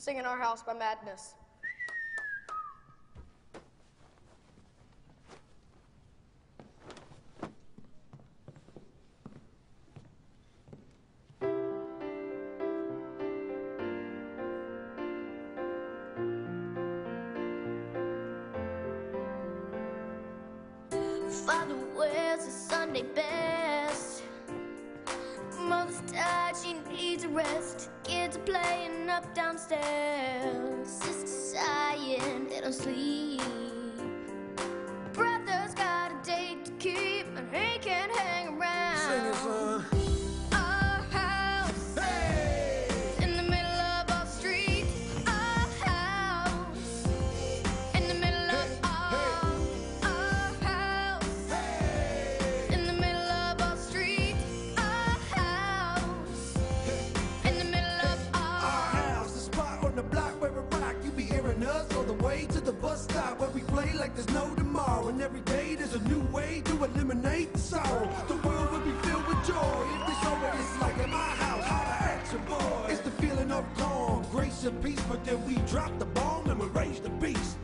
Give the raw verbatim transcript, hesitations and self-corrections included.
singing Our House by Madness. Father wears a Sunday best. Mother's tired, she needs a rest. Kids are playing up downstairs. Sister's sighing, they don't sleep. Brother's got a date to keep, and he can't hang around. Sing it, son. Our house, hey, in the middle of our street. Our house, in the middle of our, our house, hey, in the middle of our street. Our house, in the middle of our, Our house, the spot on the block where we rock. You be hearing us all the way to the bus stop, where we play like there's no tomorrow. And every day there's a new way to eliminate the sorrow. The world will be filled with joy if they saw what it's like at my house. Holla at your boy. It's the feeling of calm, grace and peace. But then we drop the bomb and we raise the beast.